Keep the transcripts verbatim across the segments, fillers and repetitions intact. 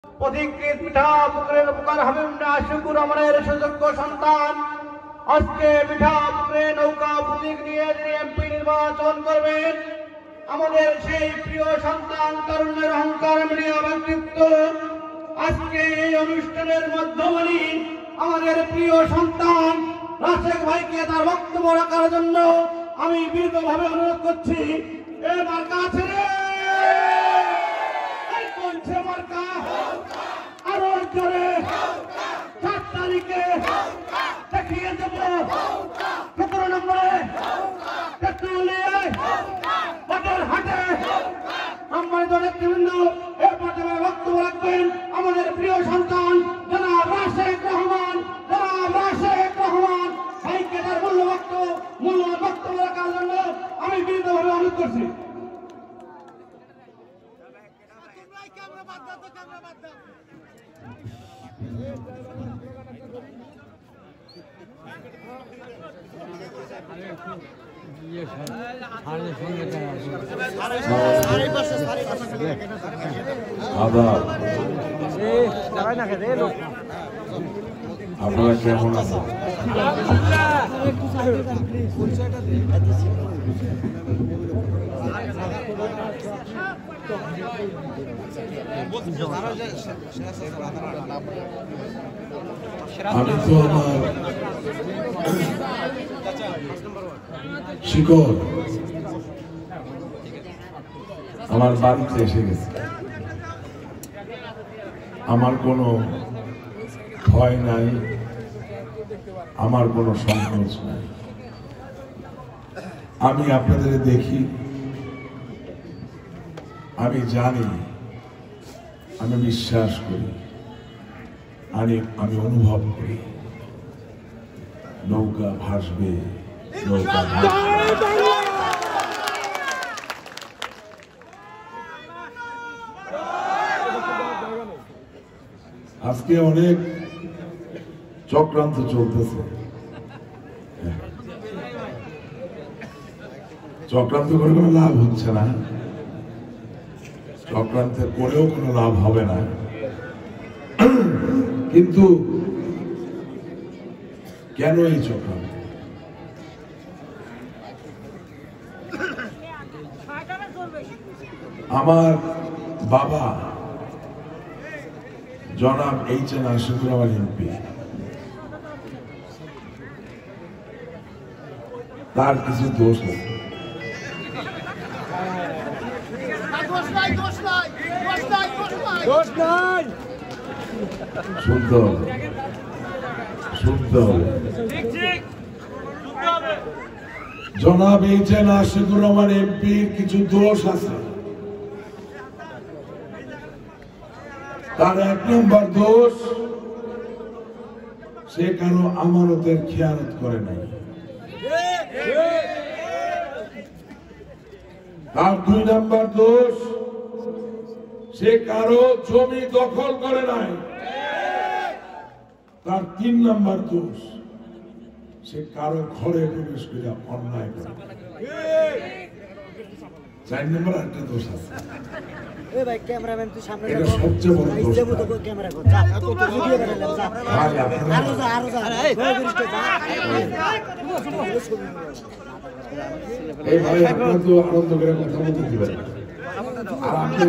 অধিকৃত পিঠা পুকুরের উপকার হবে না শুকুর আমাদের সুযোগ্য সন্তান আজকে পিঠা পুকুরে নৌকা প্রতীক নিয়ে এমপি নির্বাচন করবেন আমাদের সেই প্রিয় সন্তান তরুণের অহংকার মিডিয়া ব্যক্তিত্ব আজকে এই অনুষ্ঠানের মাধ্যমে আমাদের প্রিয় সন্তান রাশেক ভাইকে তার বক্তব্য রাখার জন্য আমি বিনীতভাবে অনুরোধ করছি এ মার্কা আছে রে এই কোনছে মার্কা আরো জোরে সাত তারিখে দেখিয়ে দেব সতেরো নম্বরে পেট্রোলিয়ায় বাটার হাটে সম্মানিত নেতৃবৃন্দ এর মাধ্যমে বক্তব্য রাখবেন আমাদের প্রিয় সন্তান জনাব রাশেক রহমান জনাব রাশেক রহমান ভাইকে তার মূল্য বক্তব্য মূল্য বক্তব্য রাখার জন্য আমি বিনীতভাবে অনুরোধ করছি আপনারা কেমন আছেন? আমি তো আমার শিকড় আমার বাড়িতে এসে গেছে। আমার কোনো ভয় নাই, আমার কোনো সংকোচ নাই। আমি আপনাদের দেখি, আমি জানি, আমি বিশ্বাস করি, আমি আমি অনুভব করি নৌকা ভাসবে, নৌকা ভাসবে। আজকে অনেক চক্রান্ত চলতেছে, চক্রান্ত করে কোনো লাভ হচ্ছে না, চক্রান্তের করেও কোনো লাভ হবে না। কিন্তু কেন এই চক্রান্ত? আমার বাবা জনাব H N Ashikur Rahman MP, তার কিছু দোষ আছে। শুনতে হবে, শুনতে হবে। জনাব এইচ এন আশিকুর রহমান এমপির কিছু দোষ আছে। তার এক নম্বর দোষ, সে কারো আমানতের খেয়ানত করে নাই। তার দুই নম্বর দোষ, সে কারো জমি দখল করে নাই। তার তিন নম্বর দোষ, সে কারো ঘরে প্রবেশ করে অন্যায় করে। চার নম্বর একটা দোষ আছে, এটা সবচেয়ে বড় দোষ। এই ভাই আপনারা তো আনন্দ করে কথা বলতে দিবেন, আর আপনি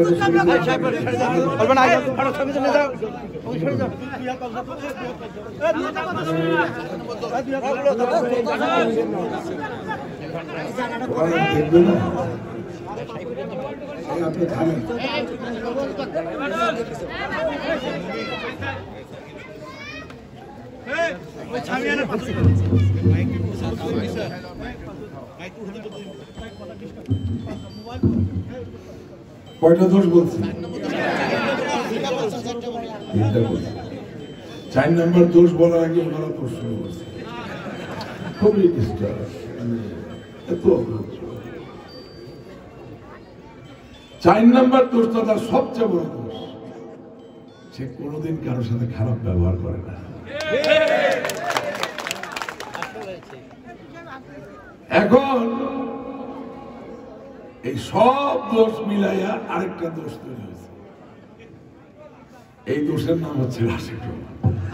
দেখবেন না, আপনি থামেন। কয়টা দোষ বলছি? চার নম্বর দোষ বলার আগে ওনারা প্রশ্ন করছে, খুবই ডিস্টার্ব, এত চার নম্বর দোষটা তার সবচেয়ে বড় দোষ, সে কোনোদিন কারোর সাথে খারাপ ব্যবহার করে না। এখন এই সব দোষ মিলাইয়া আরেকটা দোষ তৈরি হয়েছে, এই দোষের নাম হচ্ছে রাশেদ রহমান।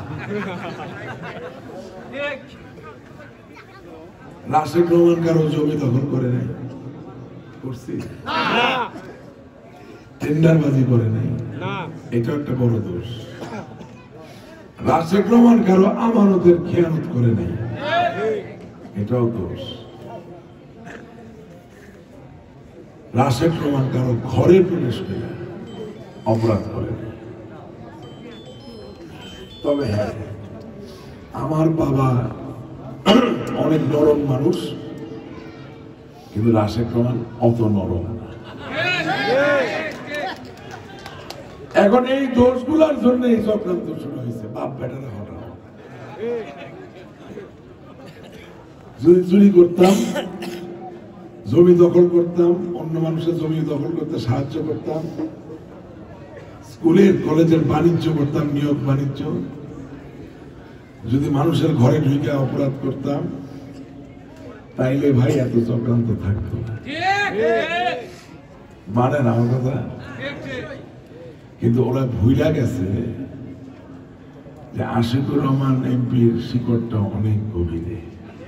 রাশেদ রহমান কারো জমি দখল করে নাই, করছি টেন্ডারবাজি করে নাই, এটা একটা বড় দোষ। রাশেদ রহমান কারো আমানতের খেয়ানত করে নাই, এটাও দোষ। রাশেদ রহমান কারো ঘরে প্রবেশ করে অপরাধ করে নাই। তবে হ্যাঁ, আমার বাবা অনেক নরম মানুষ, কিন্তু রাশেদ রহমান অত নরম না। এখন এই দোষগুলোর জন্য এই চক্রান্ত শুরু হয়েছে। বাপ বেটারা হঠাৎ যদি চুরি করতাম, জমি দখল করতাম, অন্য মানুষের জমি দখল করতে সাহায্য করতাম, স্কুলের কলেজের বাণিজ্য করতাম, নিয়োগ বাণিজ্য, যদি মানুষের ঘরে ঢুকে অপরাধ করতাম, তাইলে ভাই এত চক্রান্ত থাকতো না। মানে না আমার কথা? কিন্তু ওরা ভুইলা গেছে যে আশিকুর রহমান এমপির শিকড়টা অনেক গভীরে।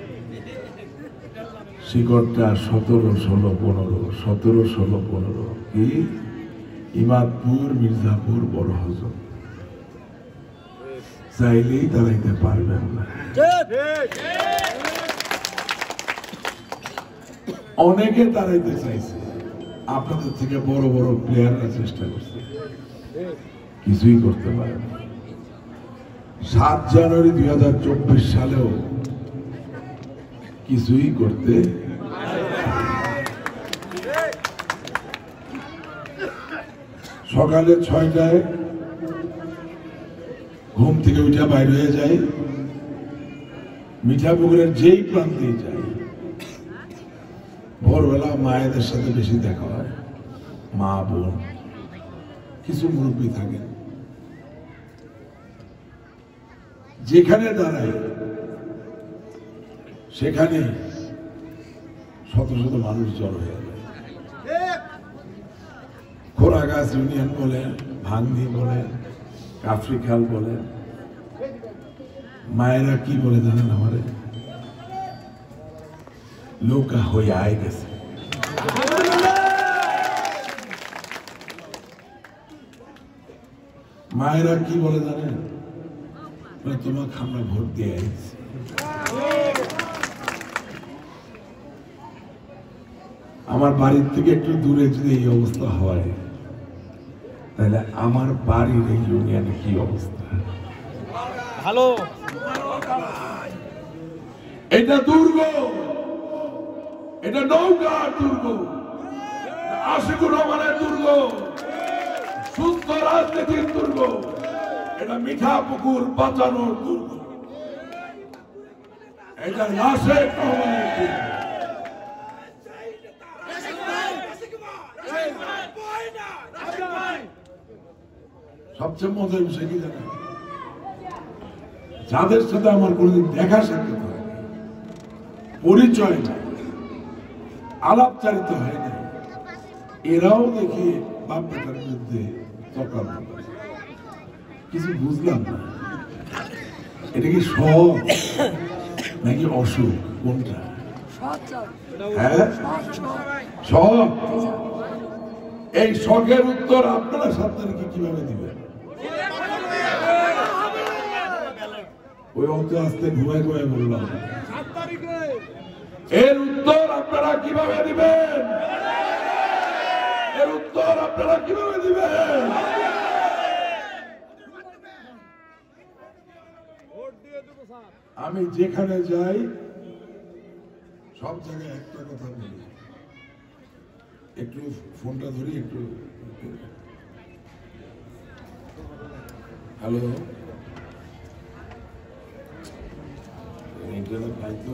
শিকড়টা সতেরো ষোলো পনেরো সতেরো ষোলো পনেরো কি ইমাদপুর, মির্জাপুর, বড় হজম, চাইলেই দাঁড়াইতে পারবেন না। অনেকে দাঁড়াইতে চাইছে, আপনাদের থেকে বড় বড় প্লেয়াররা চেষ্টা করছে, কিছুই করতে পারে না। সাত জানুয়ারি দুই হাজার চব্বিশ সালেও কিছুই করতে। সকালে ছয়টায় ঘুম থেকে উঠে বাইরে হয়ে যায়, মিঠাপুকুরের যেই প্রান্তেই যায়, ভোরবেলা মায়েদের সাথে বেশি দেখা হয়, মা বোন কিছু মুরব্বী থাকেন, যেখানে দাঁড়ায় সেখানে শত শত মানুষ জড়ো হয়ে যায়। খোরাগাছ ইউনিয়ন বলে, ভাঙ্গি বলে, কাফরিখাল বলে, মায়েরা কি বলে জানেন আমারে? লোকা হয়ে আয় গেছে। মায়েরা কি বলে জানেন? তোমাকে আমরা ভোট দিয়ে আইছি। আমার বাড়ির থেকে একটু দূরে যদি এই অবস্থা হয়, তাহলে আমার বাড়ির এই ইউনিয়নে কি অবস্থা? ভালো। এটা দুর্গ, এটা নৌকার দুর্গ, আশিকুর রহমানের দুর্গ, সুস্থ রাজনীতির দুর্গ, এটা মিঠা পুকুর বাঁচানোর দুর্গ, এটা রাশেদ রহমানের দুর্গ। সবচেয়ে মজার বিষয় কি জানেন? যাদের সাথে আমার কোনোদিন দেখা সাক্ষাৎ হয়, পরিচয় নাই, আলাপচারিত হয় না, এরাও দেখি বাপ বেটার বিরুদ্ধে চক্রান্ত করে। কিছু বুঝলাম না, এটা কি শখ নাকি অসুখ, কোনটা? হ্যাঁ, শখ। এই শখের উত্তর আপনারা সাত তারিখে কিভাবে দিবেন? ওই অন্ত আস্তে ঘুমায় ঘুমায় বললাম, এর উত্তর আপনারা কিভাবে দিবেন? এর উত্তর আপনারা কিভাবে দিবেন? আমি যেখানে যাই সব জায়গায় একটা কথা বলি, একটু ফোনটা ধরি, একটু হ্যালো, ভাই তো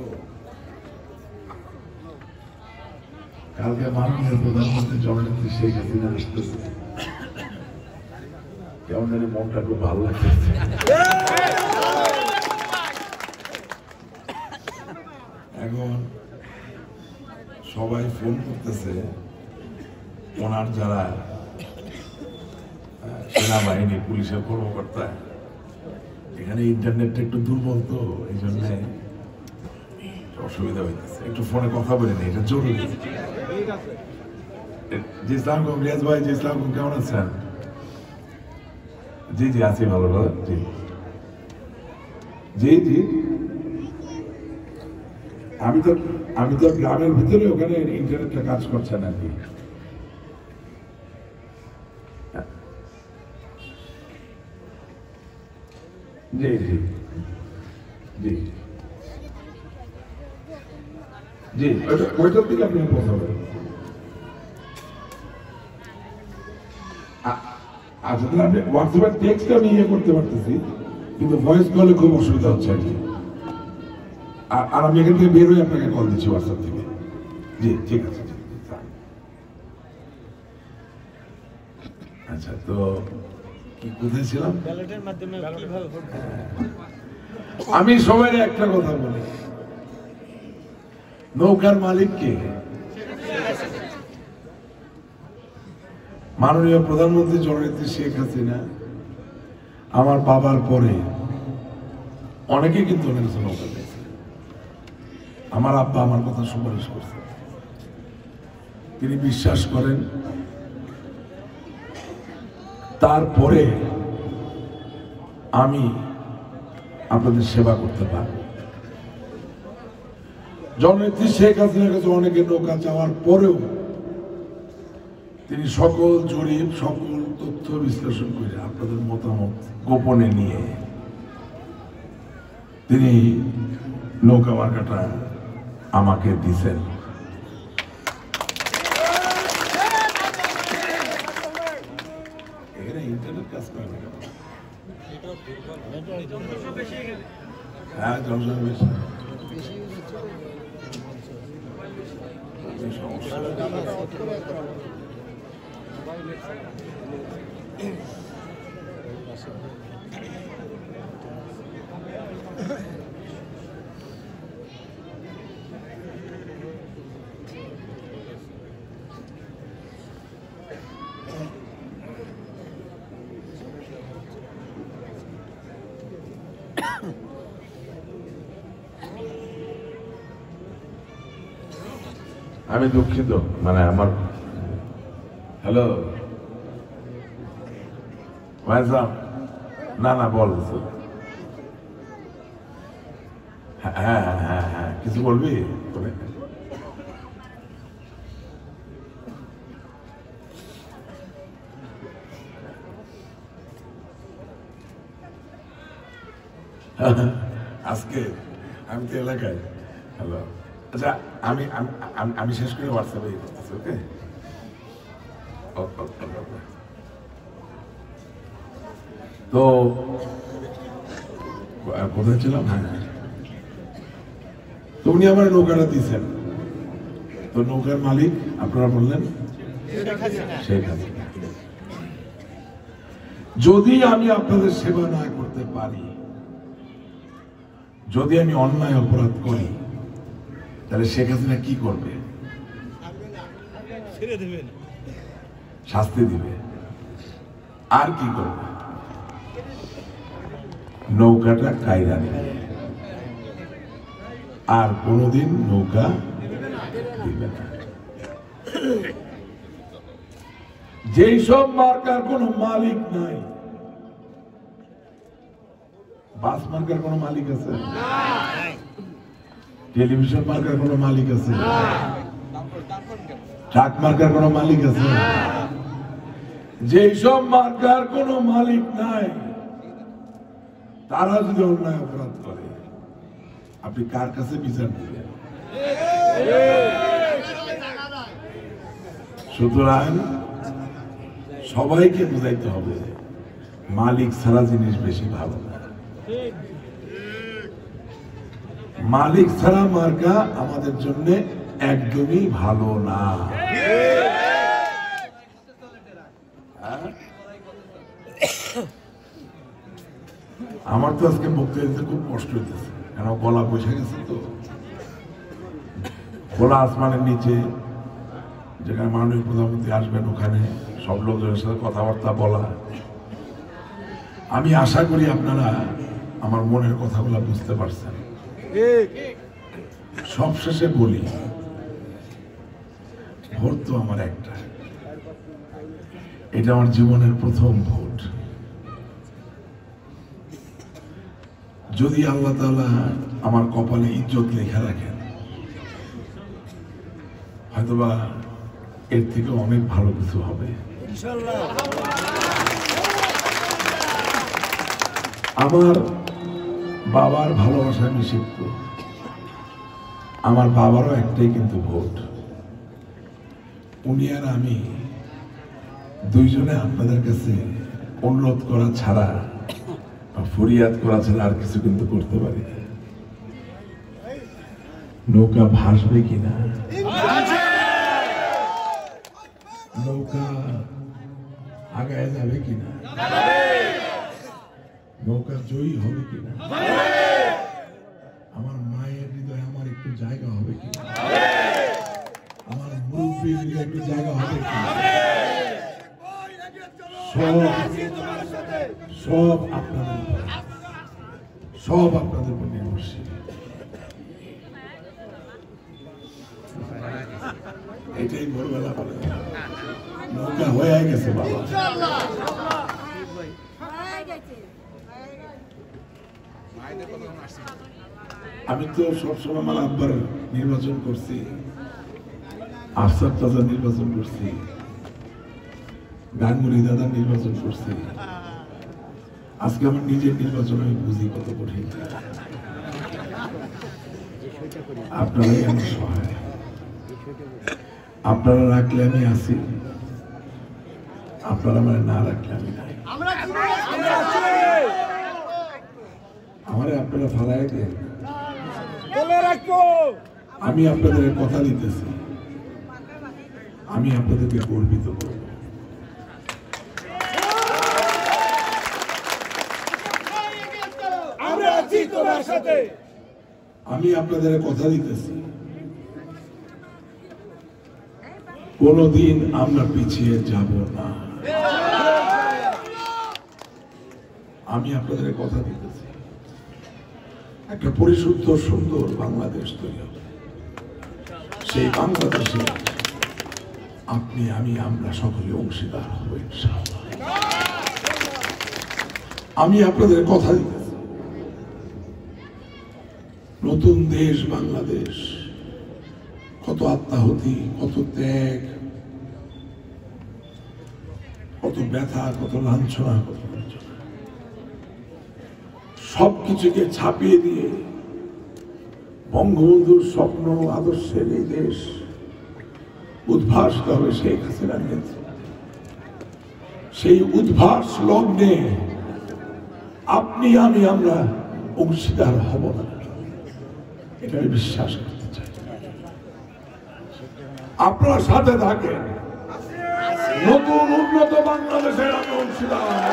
কালকে মাননীয় প্রধানমন্ত্রী জননেত্রী শেখ হাসিনা আসতেছে, কেমন জানি মনটা খুব ভালো লাগতেছে। এখন সবাই ফোন করতেছে, ওনার যারা সেনাবাহিনী পুলিশের কর্মকর্তা, এখানে ইন্টারনেটটা একটু দুর্বল, তো এই জন্য অসুবিধা হইতেছে। একটু ফোনে কথা বলে নেই, এটা জরুরি। জি ইসলাম রিয়াজ ভাই, জি ইসলাম কেমন আছেন? জি জি আছি ভালো ভালো। জি জি জি আমি তো আমি তো গ্রামের ভিতরে, ওখানে ইন্টারনেটটা কাজ করছে না কি। জি জি জি জি ওইটার দিকে আপনি পৌঁছাবেন। আচ্ছা, তাহলে আপনি হোয়াটসঅ্যাপের টেক্সট আমি ইয়ে করতে পারতেছি, কিন্তু ভয়েস কলে খুব অসুবিধা হচ্ছে আর কি। আর আমি এখান থেকে বের হয়ে আপনাকে কল দিচ্ছি হোয়াটসঅ্যাপ থেকে। জি ঠিক আছে। আচ্ছা, তো কি কোথায় ছিলাম? আমি সবাই একটা কথা বলি, নৌকার মালিক কে? মাননীয় প্রধানমন্ত্রী জননেত্রী শেখ হাসিনা। আমার বাবার পরে অনেকে কিন্তু অনেক কিছু নৌকা পেয়েছে। আমার আব্বা আমার কথা সুপারিশ করছে। তিনি বিশ্বাস করেন তারপরে আমি আপনাদের সেবা করতে পারব। জননেত্রী শেখ হাসিনার কাছে অনেকে নৌকা চাওয়ার পরেও তিনি সকল জরিপ, সকল তথ্য বিশ্লেষণ করে আপনাদের মতামত গোপনে নিয়ে তিনি নৌকা মার্কাটা আমাকে দিছেন। এখানে ইন্টারনেট কাজ করে না। হ্যাঁ, জনসংখ্যা বেশি। আমি দুঃখিত, মানে আমার হ্যালো না না বল। হ্যাঁ হ্যাঁ হ্যাঁ হ্যাঁ কিছু বলবি? আজকে আমি তো এলাকায়। হ্যালো, আচ্ছা আমি আমি শেষ করে হোয়াটসঅ্যাপে ইয়ে করতেছি। ওকে, তো কোথায় ছিলাম? হ্যাঁ, তো উনি আমার নৌকাটা দিয়েছেন। তো নৌকার মালিক আপনারা বললেন শেখ হাসিনা। যদি আমি আপনাদের সেবা না করতে পারি, যদি আমি অন্যায় অপরাধ করি, তাহলে শেখ হাসিনা কি করবে? শাস্তি দিবে। আর কি করবে? নৌকাটা কায়দা নেবে, আর কোনদিন নৌকা দিবে না। যেই সব মার্কার কোন মালিক নাই, বাস মার্কার কোন মালিক আছে? টেলিভিশন মার্কার কোন মালিক আছে? ট্রাক মার্কার কোন মালিক আছে? যেই সব মার্কার কোন মালিক নাই, তারা যদি অন্যায় অপরাধ করে, আপনি কার কাছে বিচার দিবেন? সুতরাং সবাইকে বুঝাইতে হবে, মালিক ছাড়া জিনিস বেশি ভালো না। মালিক ছাড়া মার্কা আমাদের জন্য একদমই ভালো না। আমার তো আজকে বক্তব্য দিতে খুব কষ্ট হইতেছে, কেন গলা বসে গেছে। তো খোলা আসমানের নিচে যেখানে মাননীয় প্রধানমন্ত্রী আসবেন, ওখানে সব লোকজনের সাথে কথাবার্তা বলা, আমি আশা করি আপনারা আমার মনের কথাগুলো বুঝতে পারছেন। সবশেষে বলি, ভোট তো আমার একটা, এটা আমার জীবনের প্রথম ভোট। যদি আল্লাহ তাআলা আমার কপালে ইজ্জত লেখা রাখেন, হয়তোবা এর থেকে অনেক ভালো কিছু হবে। আমার বাবার ভালোবাসা নিষিদ্ধ, আমার বাবারও একটাই কিন্তু ভোট। উনি আর আমি দুইজনে আপনাদের কাছে অনুরোধ করা ছাড়া, ফরিয়াদ করা ছাড়া আর কিছু কিন্তু করতে পারি না। নৌকা ভাসবে কিনা, নৌকা আগায় যাবে কিনা, নৌকা জয়ী হবে কিনা, আমার মায়ের হৃদয়ে আমার একটু জায়গা হবে কিনা, আমার মুরব্বীর হৃদয়ে একটু জায়গা হবে কিনা, সব সব আপনাদের সব আপনাদের উপর নির্ভরশীল। এটাই ভোরবেলা বলে নৌকা হয়ে গেছে বাবা। আমি তো সবসময় আমার আব্বার নির্বাচন করছি, আফসার চাচা নির্বাচন করছি, গাঙ্গুলি দাদা নির্বাচন করছি। আজকে আমার নিজের নির্বাচন আমি বুঝি কত কঠিন। আপনারাই আমার সহায়, আপনারা রাখলে আমি আছি, আপনারা মানে না রাখলে আমি নাই। আমারে আপনারা ফালায় দেন, আমি আপনাদের কথা দিতেছি, আমি আপনাদেরকে গর্বিত করব। আমি আপনাদের কথা দিতেছি, কোনদিন আমরা পিছিয়ে যাব না। আমি আপনাদের কথা দিতেছি, একটা পরিশুদ্ধ সুন্দর বাংলাদেশ তৈরি হবে। সেই বাংলাদেশে আপনি আমি আমরা সকলে অংশীদার হব ইনশাআল্লাহ। আমি আপনাদের কথা দিতেছি, নতুন দেশ বাংলাদেশ, কত আত্মাহুতি, কত ত্যাগ, কত ব্যথা, কত লাঞ্ছনা, কত লাঞ্ছনা, সবকিছুকে ছাপিয়ে দিয়ে বঙ্গবন্ধুর স্বপ্ন আদর্শের এই দেশ উদ্ভাস হবে শেখ হাসিনার নেতৃত্বে। সেই উদ্ভাস লগ্নে আপনি আমি আমরা অংশীদার হব না, এটা আমি বিশ্বাস করতে চাই। আপনার সাথে থাকেন, নতুন উন্নত বাংলাদেশের আমি অংশীদার হব।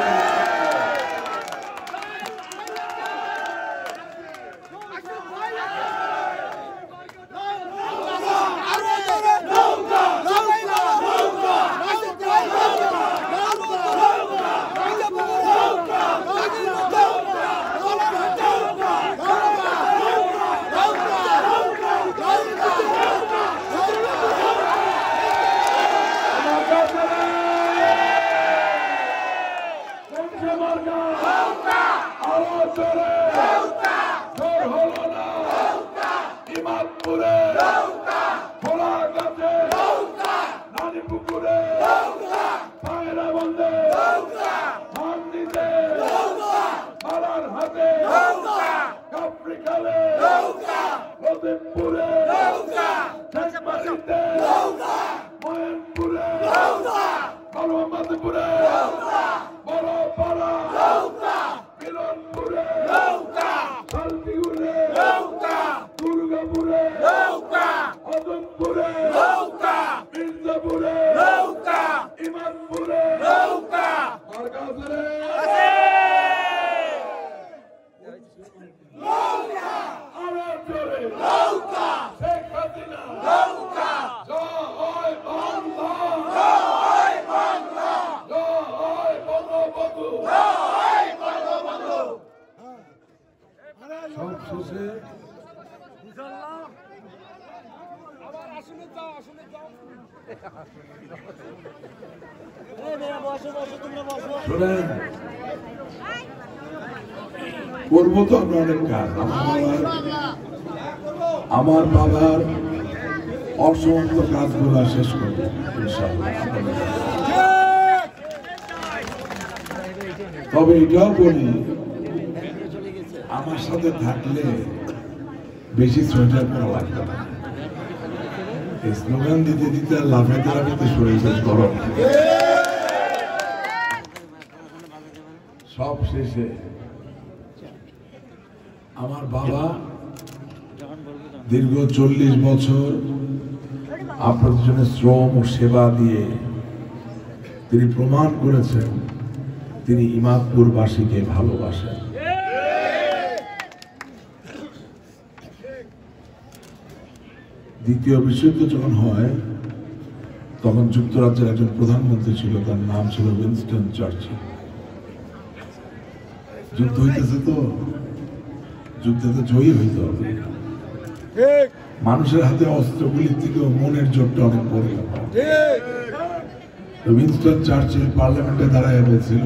শেষে শোনেন, করবো তো আমরা অনেক কাজ। আমার বাবার অসমাপ্ত কাজগুলো শেষ করবো ইনশাআল্লাহ। তবে এটাও বলি, আমার সাথে থাকলে বেশি সোয়েটার পরা লাগবে না। এই স্লোগান দিতে দিতে আর লাফাইতে লাফাইতে শরীর শেষ গরম। সব শেষে আমার বাবা দীর্ঘ চল্লিশ বছর আপনাদের জন্য শ্রম ও সেবা দিয়ে তিনি প্রমাণ করেছেন তিনি ইমাদপুরবাসীকে ভালোবাসেন। দ্বিতীয় বিশ্বযুদ্ধ যখন হয় তখন যুক্তরাজ্যের একজন প্রধানমন্ত্রী ছিল, তার নাম ছিল উইনস্টন চার্চিল। যুদ্ধ হইতেছে তো, যুদ্ধে তো জয়ী হইতে হবে। মানুষের হাতে অস্ত্রগুলির থেকেও মনের জোরটা অনেক বড় ব্যাপার। উইনস্টন চার্চিল পার্লামেন্টে দাঁড়ায় বলছিল,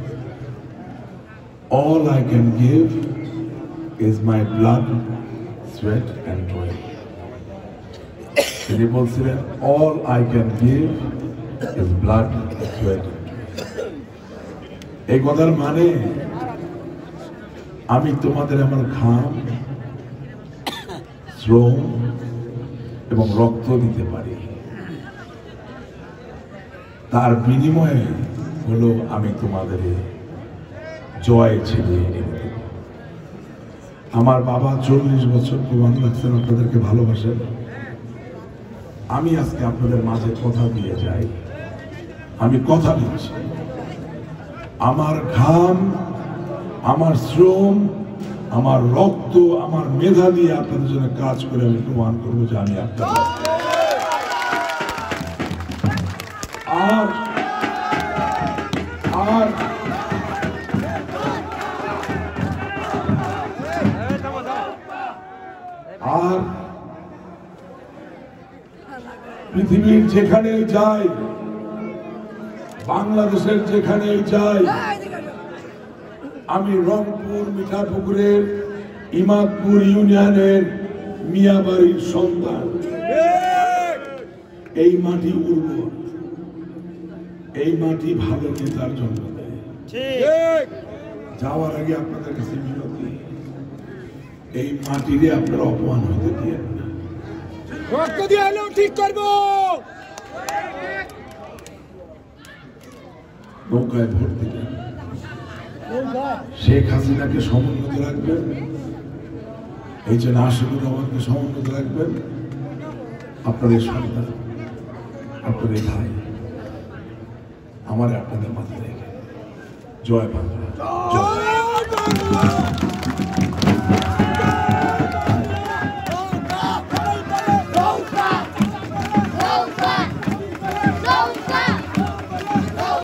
all I can give is my blood, sweat and toil. তিনি বলছিলেন, all I can give is blood, sweat and toil. এই কথার মানে আমি তোমাদের আমার ঘাম, শ্রম এবং রক্ত দিতে পারি, তার বিনিময়ে হলো আমি তোমাদের জয় ছিনিয়ে এনে দেব। আমার বাবা চল্লিশ বছর প্রমাণ রাখছেন আপনাদেরকে ভালোবাসেন। আমি আজকে আপনাদের মাঝে কথা দিয়ে যাই, আমি কথা দিচ্ছি, আমার ঘাম, আমার শ্রম, আমার রক্ত, আমার মেধা দিয়ে আপনাদের জন্য কাজ করে আমি প্রমাণ করবো যে আমি আপনাদের। আর আর আর পৃথিবীর যেখানে যাই, বাংলাদেশের যেখানে যাই, আমি রংপুর মিঠাপুকুরের ইমাদপুর ইউনিয়নের মিয়াবাড়ির সন্তান। এই মাটি উর্বর, এই মাটি ভালো নেতার জন্য দেয়। যাওয়ার আগে আপনাদের কাছে বিনতি, এই মাটিরে আপনারা অপমান হইতে দিয়েন না। রক্ত দিয়ে হলেও ঠিক করবো। নৌকায় ভোট দিবেন, শেখ হাসিনাকে সমুন্নত রাখবেন, এই যে নাসিকুর রহমানকে সমুন্নত রাখবেন। আপনাদের সন্তান, আপনাদের ভাই, আমার আপনাদের মাথায় রেখে জয় বাংলা।